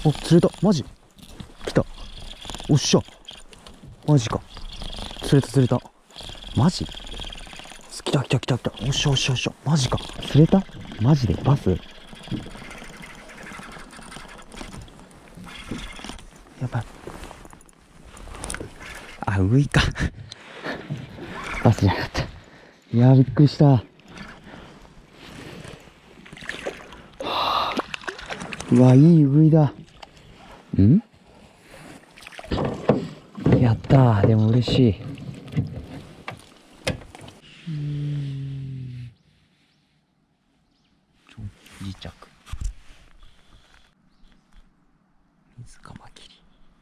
お、釣れた。マジ来た。おっしゃ。マジか。釣れた釣れた。マジ来た来た来た来た。おっしゃおっしゃおっしゃ。マジか。釣れたマジでバス。やばい。あ、ウイか。バスじゃなかった。いやー、びっくりした。はあ、うわ、いいウイだ。んやったー。でも嬉しい。磁石。水カマキリ。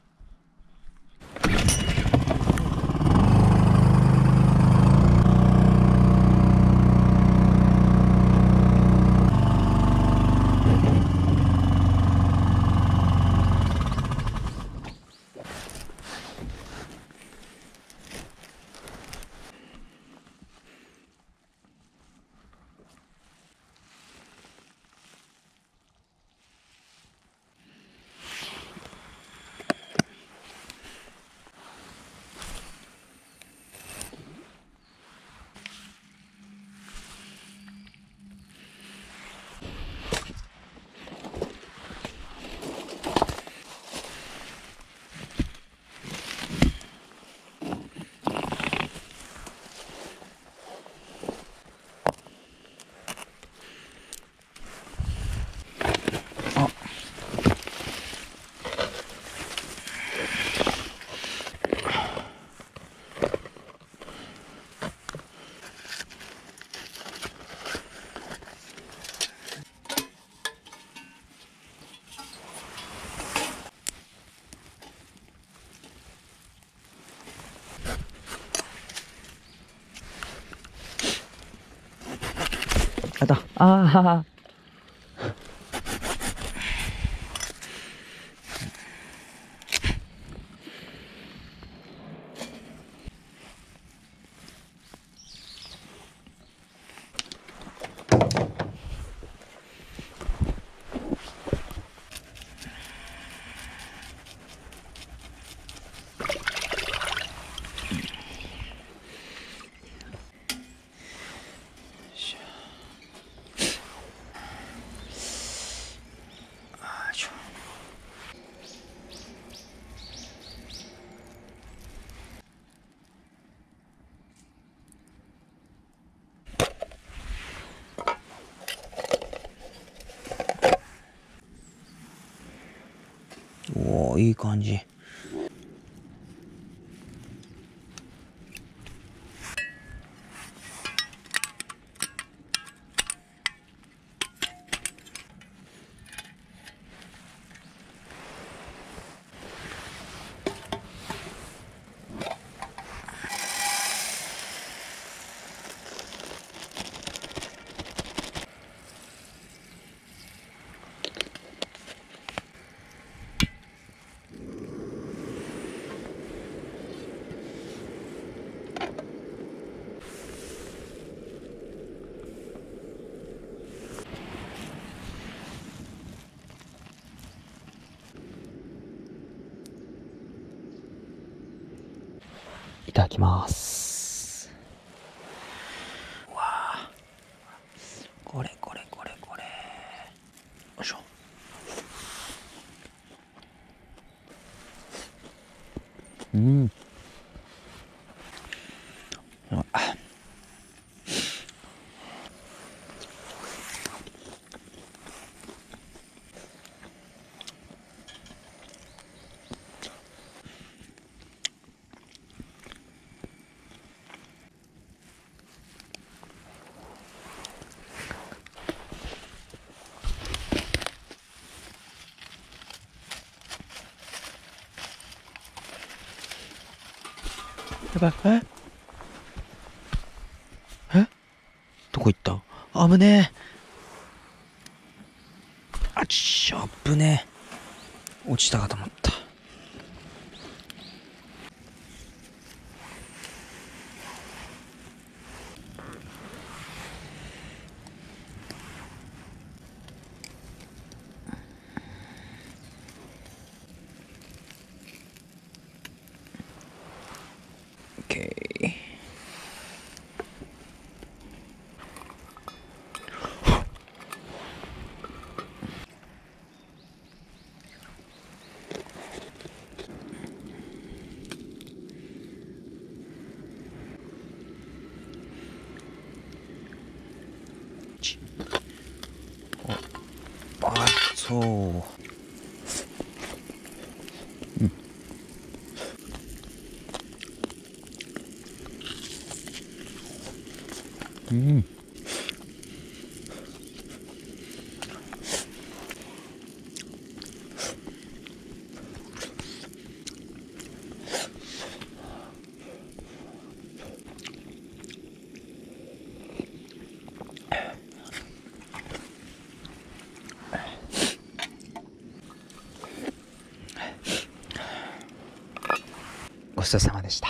あった。ああ。おー、いい感じ。いただきます。うわあ、これこれこれこれ。よいしょ。うん。やばい。えどこ行った？危ねえ。あちっ、危ねえ。落ちたかと思った。 ケー。あ、そう。うん。ごちそうさまでした。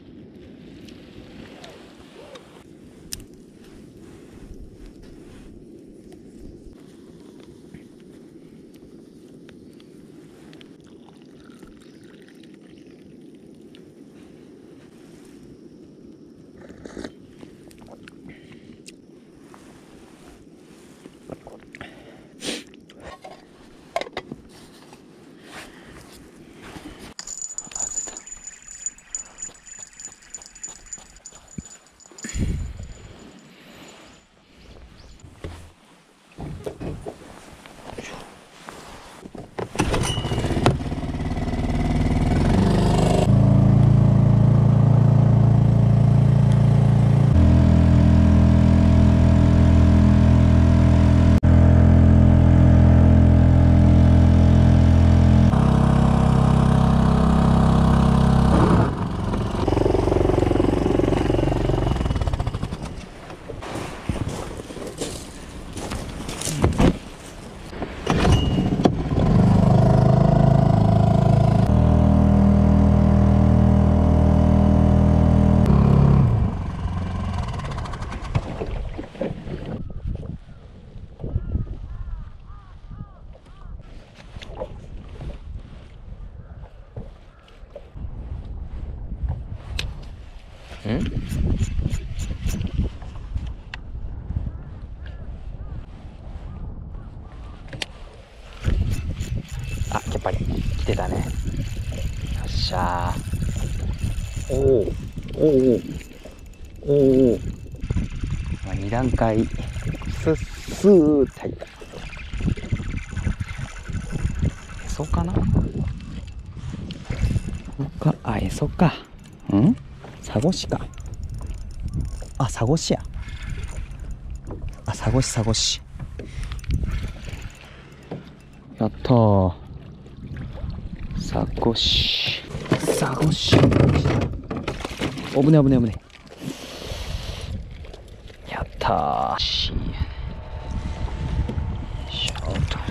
あ、やっぱり来てたね。よっしゃー。おおおおおお。2段階スッスーって入った。そうかな。あ、えそか。ん？サゴシか。あ、サゴシや。あ、サゴシサゴシ。やったー。サゴシ。サゴシ。おぶねおぶねおぶね。やったー。しょうと。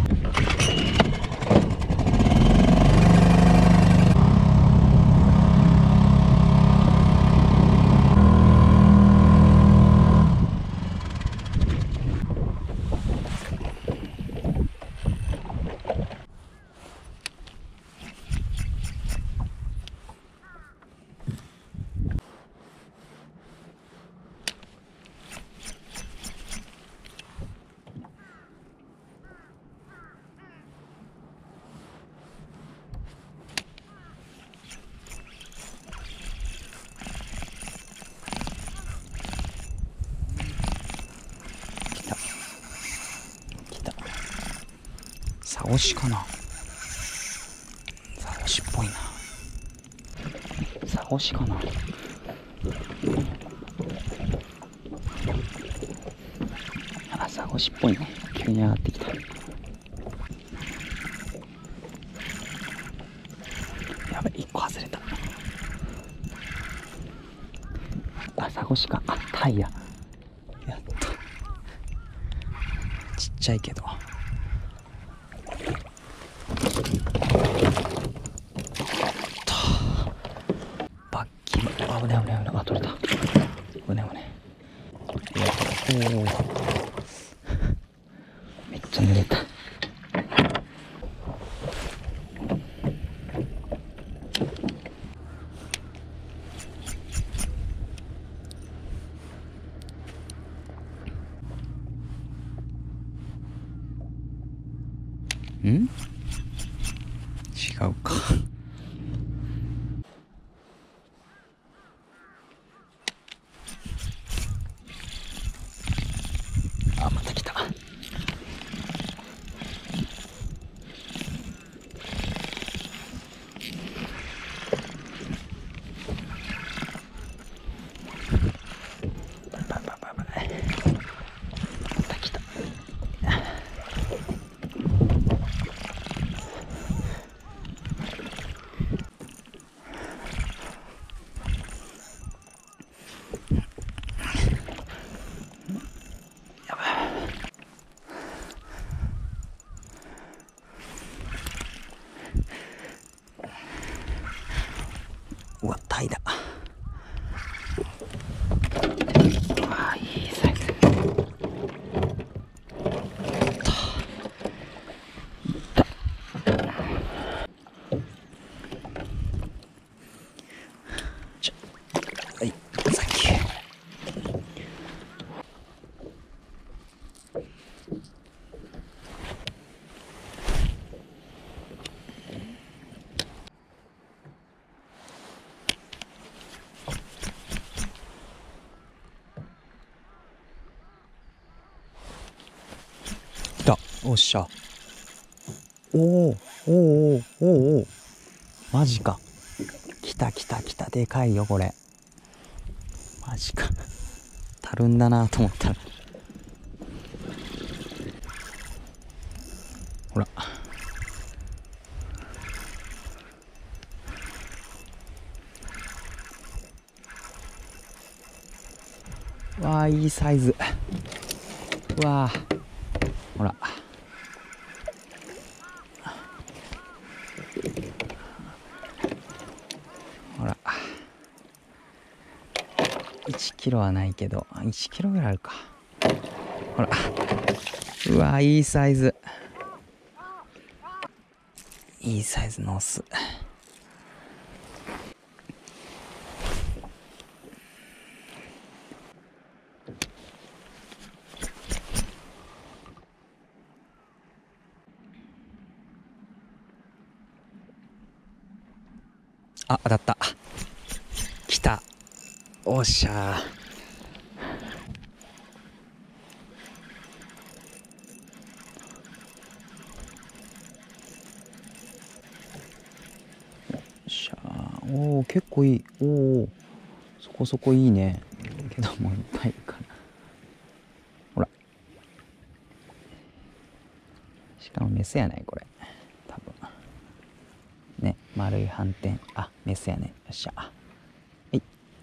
サゴシかな。サゴシっぽいな。サゴシかな。あ、サゴシっぽいね。急に上がってきた。やべ、1個外れた。あ、サゴシか。あ、タイや。やった。ちっちゃいけど。バッキリ。あ、危ない危ない危ない。あ、取れた。危ない危ない。おお。めっちゃ濡れた。 違うか。あ、また来た。うわ、タイだ。あ、いいサイズ。はい、サンキュー。来た。おっしゃ。おおおおおお、マジか。来た来た来た。でかいよこれ。マジか。たるんだなと思ったら、ほら。わあ、いいサイズ。うわあ、ほら。ほら。1キロはないけど、1キロぐらいあるか。ほら。うわ、いいサイズ。いいサイズのオス。あ、当たった。来た。おっしゃー。おお、結構いい。おお、そこそこいいね。けどもういっぱいいるから。ほら。しかもメスやないこれ。多分。ね、丸い斑点。あ、メスやね。よっしゃ。はい。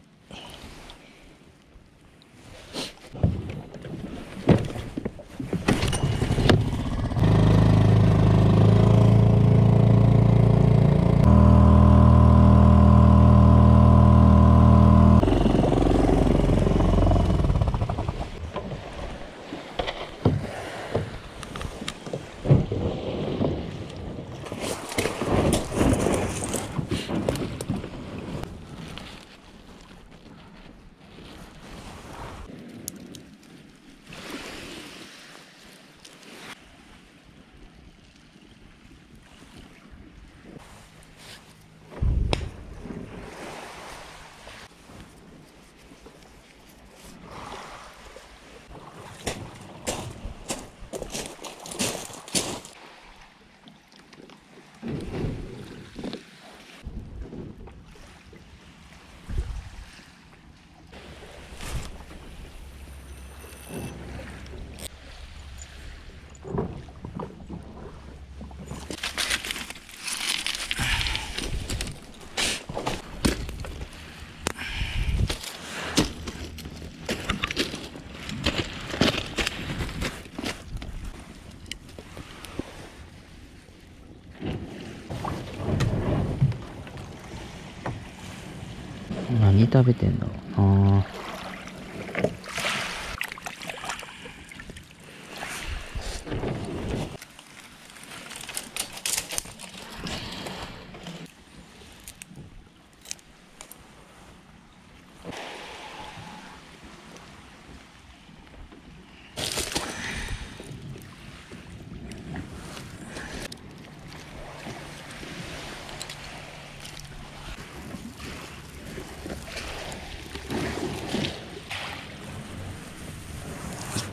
何食べてんだろうな。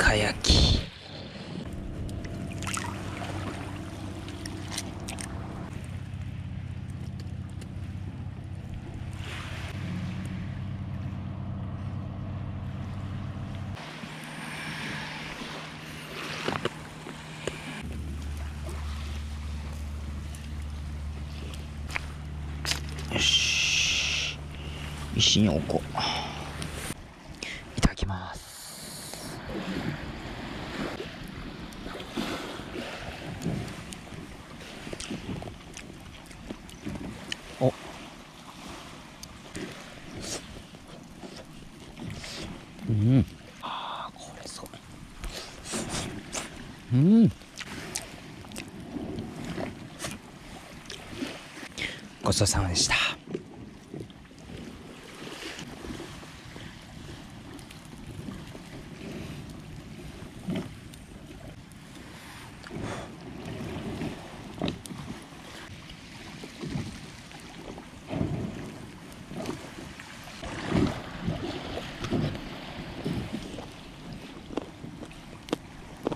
か焼き。よし、石に置こう。いただきます。お、うん、あー、これそう。うん、ごちそうさまでした。うん、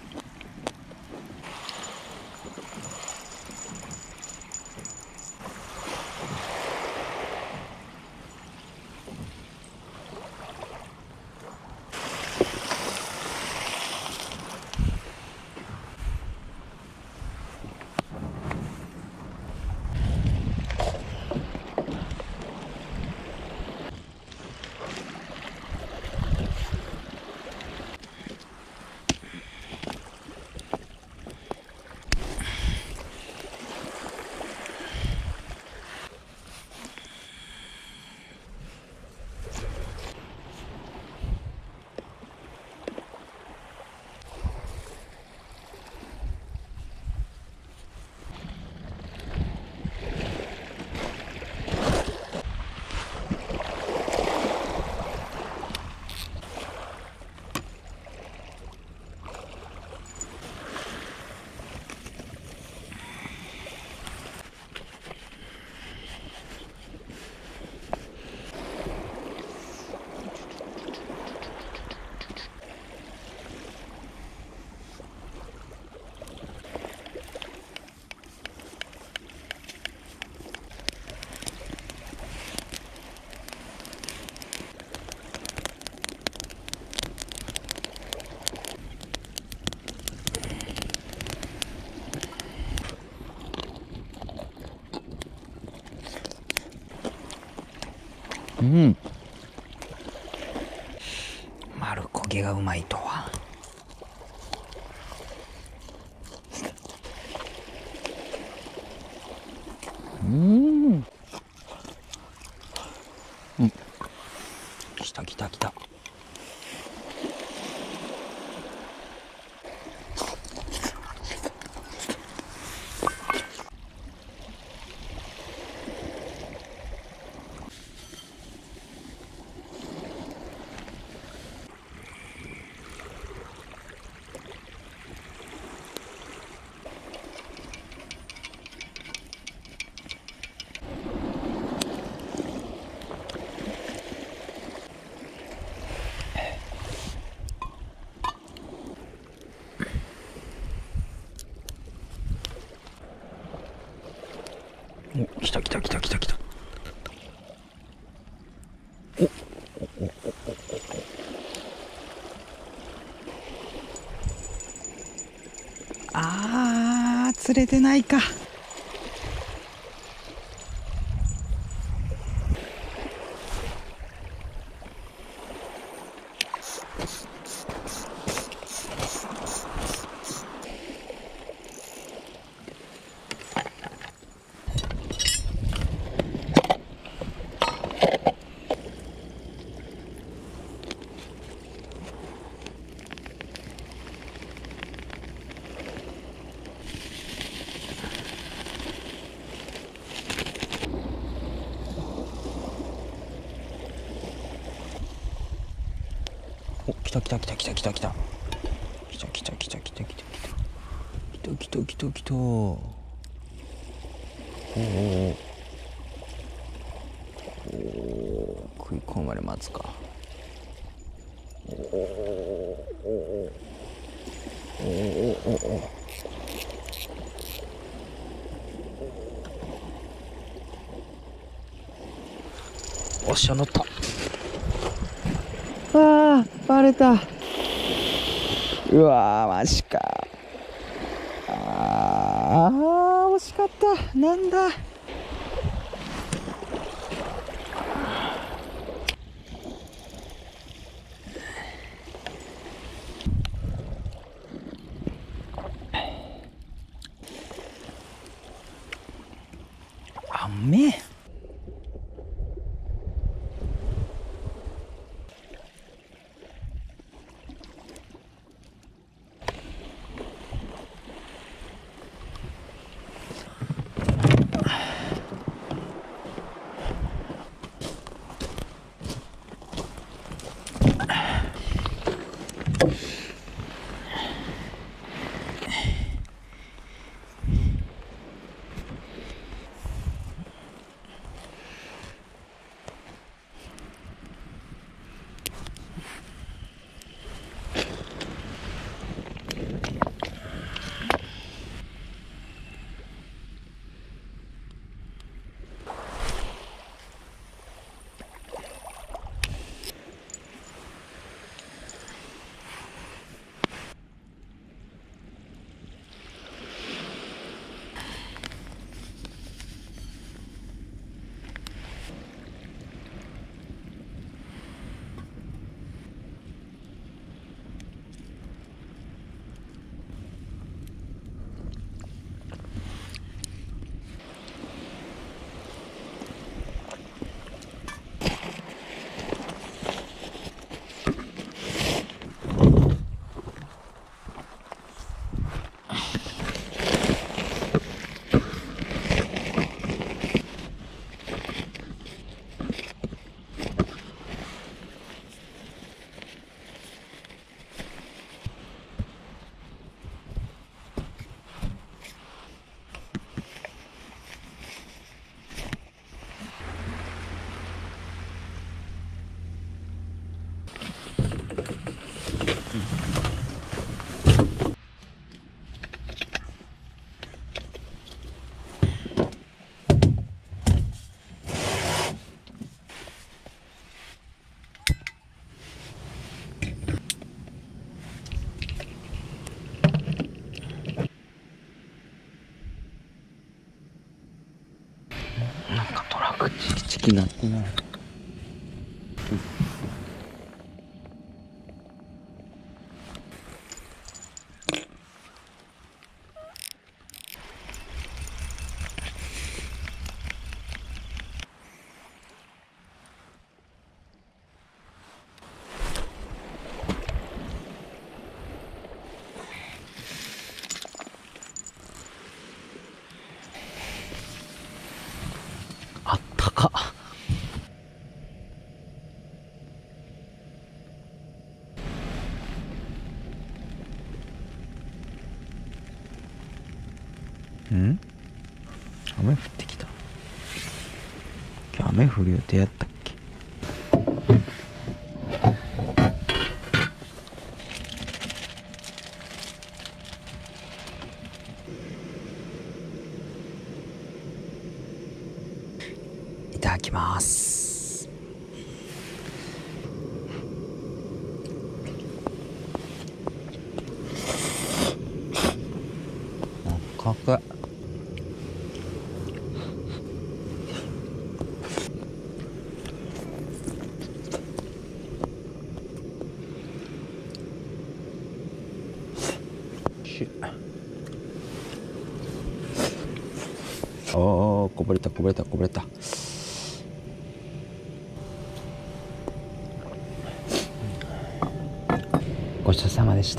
うん、丸焦げがうまいとは。うん、うん、来た来た来た。お、来た来た来た来た来た。お、あー、釣れてないか。お、来た来た来た来た来た来た来た来た来た来た来た来た来た来た来た。おお、食い込まれ待つか。おお。 おおおおおっしゃ、乗った。あー、バレた。うわー、マジか。あー、惜しかった。なんだ。あんめえ。なんかトラックチキチキなってない。あったか。ん？雨降ってきた。今日雨降る予定やったっけ？いただきます。かく。ああ、こぼれたこぼれたこぼれた。ごちそうさまでした。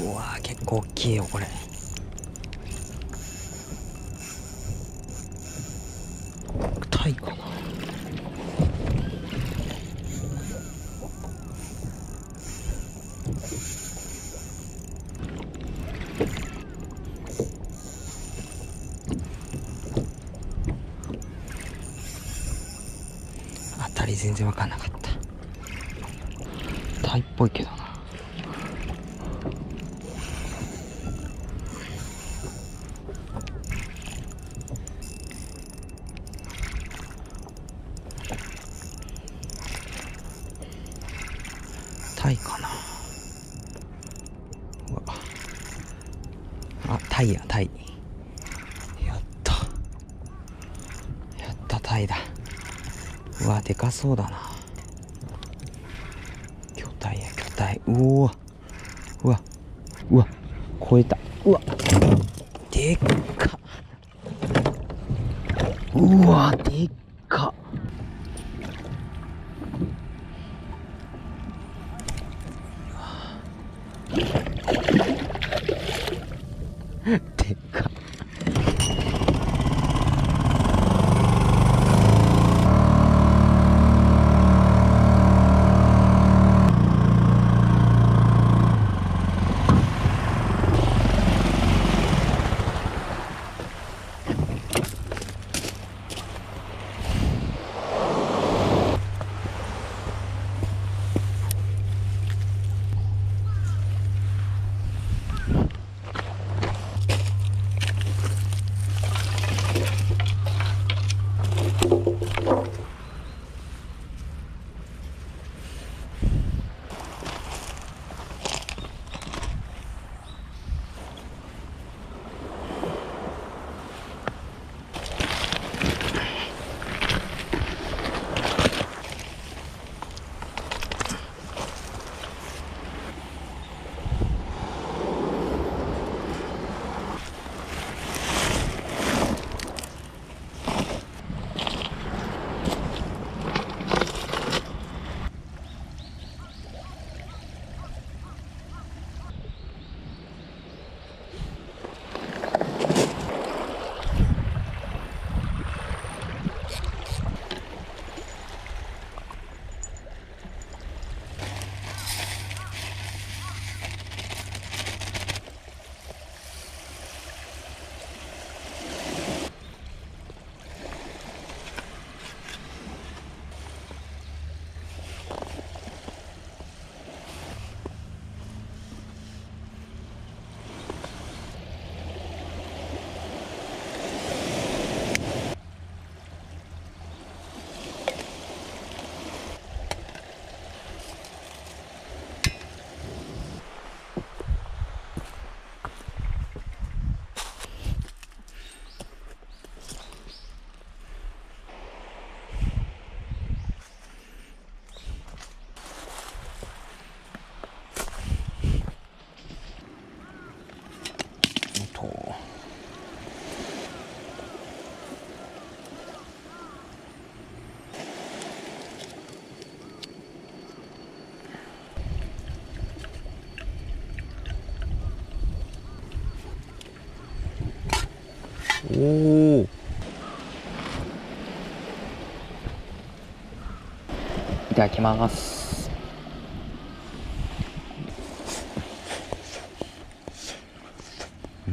うわー、結構大きいよこれ。タイかな。当たり全然分かんなかった。タイっぽいけどな。タイかな。うわ、あ、タイや、タイ。やったやった、タイだ。うわ、でかそうだな。巨体や、巨体。うわうわうわ、超えた。うわ、でっか。うわ、でっか。でっか。おお。いただきます。うん。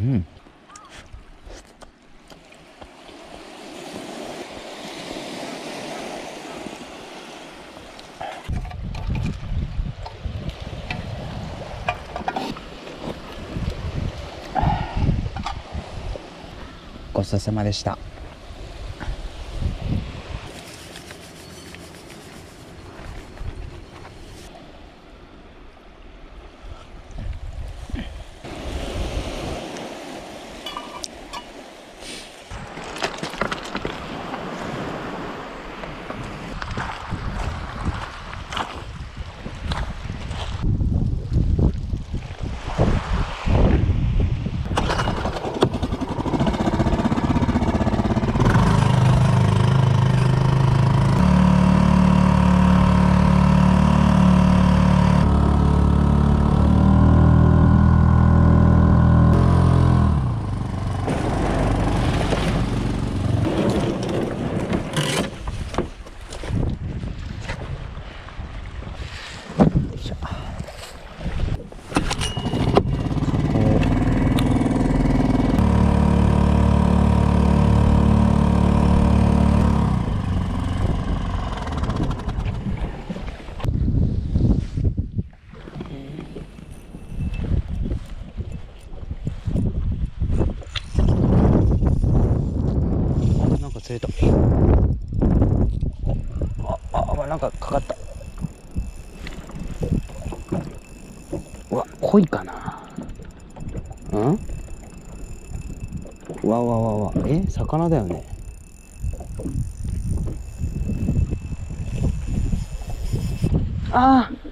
ごちそうさまでした。 釣れた。なんかかかった。うわ、濃いかな。うわ、魚だよね。ああ、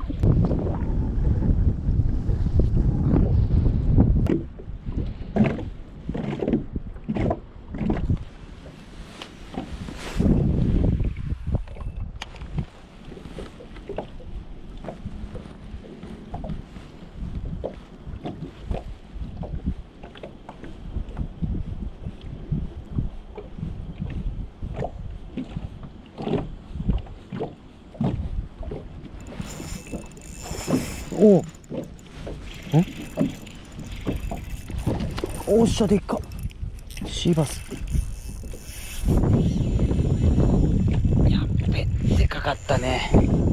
おお、おっしゃ、でっか。シーバス。やっべ、でかかったね。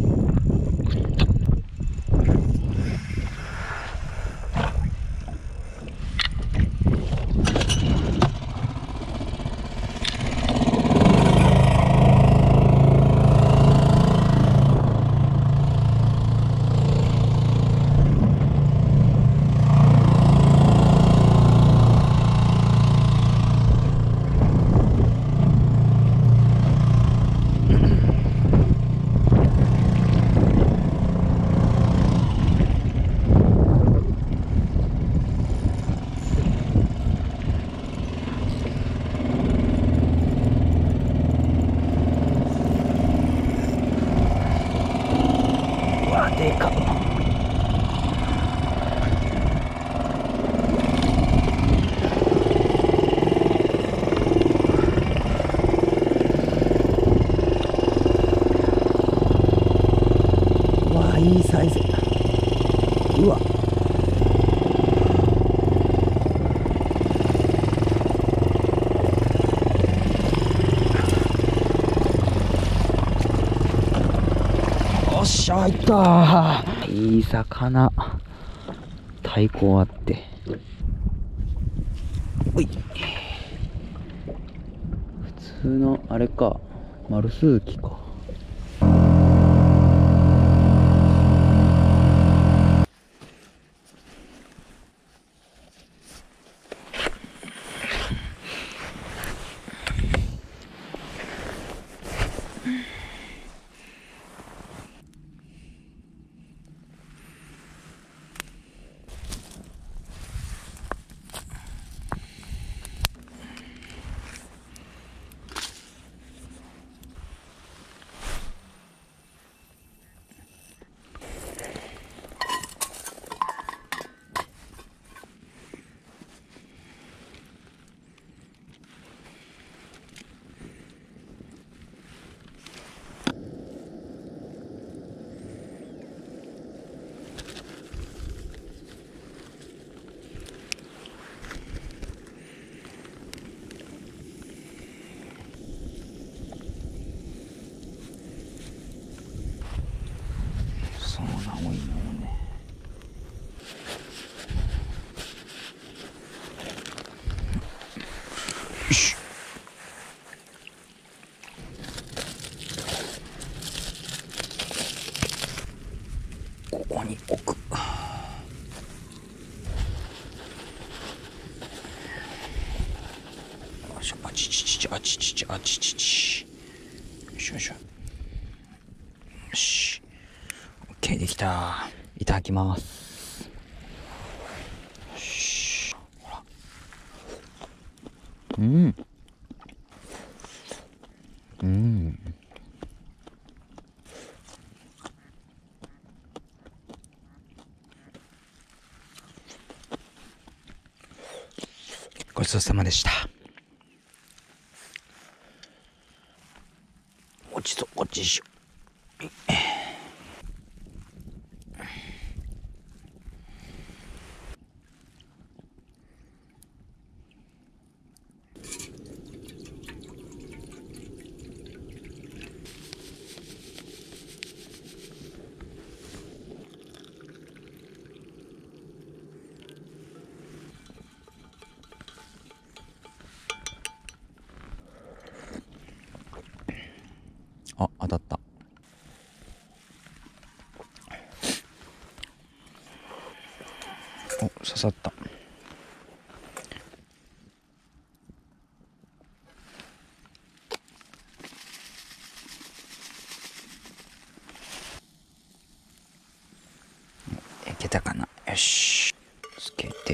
うわ、でかっ。うわ、いいサイズ。うわ、おっしゃ、入った。いい魚。太鼓あって。おい。普通の、あれか。丸スズキか。そうな、多いのよね。よし。ここに置く。あちちち、あちちち、あちちち。よしよしよし。オッケー、できた。いただきます。よし。ほら。うん。うん。ごちそうさまでした。こっちしよう。 あ、当たった。お、刺さった。いけたかな。よし、つけて。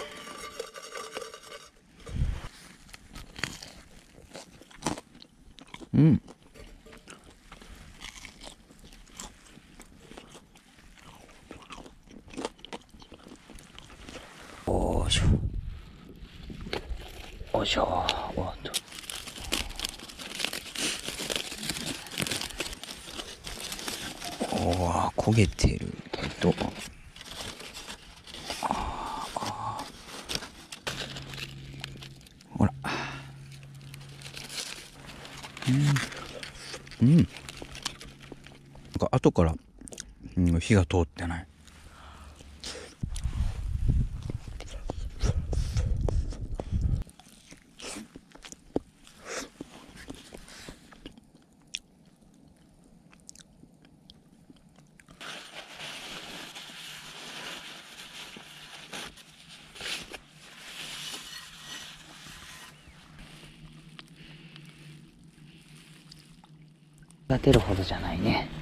うん。おーしょ。おいしょ。おっと。おー、焦げてるけど。ほら。うん。うん。なんか後から、火が通ってない。立てるほどじゃないね。